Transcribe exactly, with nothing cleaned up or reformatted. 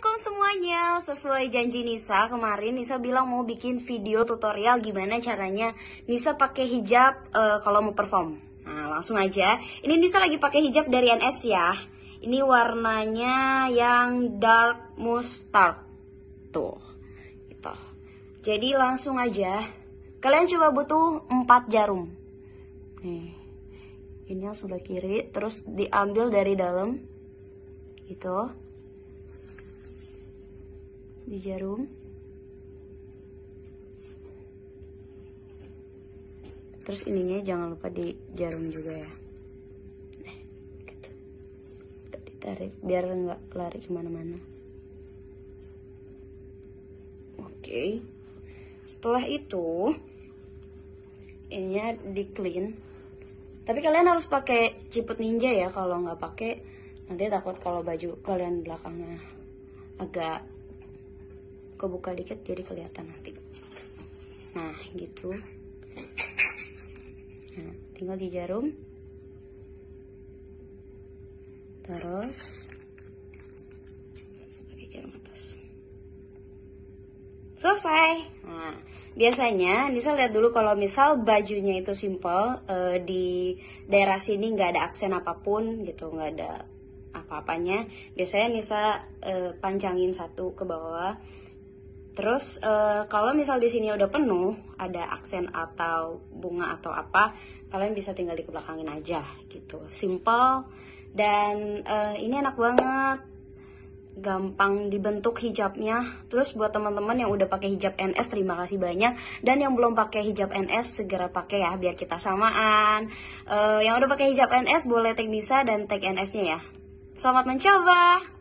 Assalamualaikum semuanya. Sesuai janji Nisa kemarin, Nisa bilang mau bikin video tutorial gimana caranya Nisa pakai hijab uh, kalau mau perform. Nah, langsung aja. Ini Nisa lagi pakai hijab dari N S ya. Ini warnanya yang dark mustard. Tuh. Gitu. Jadi langsung aja. Kalian coba butuh empat jarum. Nih. Ini yang sebelah kiri, terus diambil dari dalam. Gitu. Di jarum, terus ininya jangan lupa di jarum juga ya. Nah, gitu. Ditarik biar nggak lari kemana-mana. Oke, setelah itu ininya di clean. Tapi kalian harus pakai ciput ninja ya. Kalau nggak pakai nanti takut kalau baju kalian belakangnya agak kebuka dikit jadi kelihatan nanti. Nah gitu. Nah, tinggal di jarum, terus pakai jarum atas. Selesai. Nah, biasanya Nisa lihat dulu kalau misal bajunya itu simple, uh, di daerah sini nggak ada aksen apapun gitu, nggak ada apa-apanya. Biasanya Nisa uh, panjangin satu ke bawah. Terus uh, kalau misal di sini udah penuh, ada aksen atau bunga atau apa, kalian bisa tinggal dikebelakangin aja gitu. Simple dan uh, ini enak banget, gampang dibentuk hijabnya. Terus buat teman-teman yang udah pakai hijab N S, terima kasih banyak. Dan yang belum pakai hijab N S, segera pakai ya biar kita samaan. Uh, yang udah pakai hijab N S boleh tag Nisa dan tag N S-nya ya. Selamat mencoba.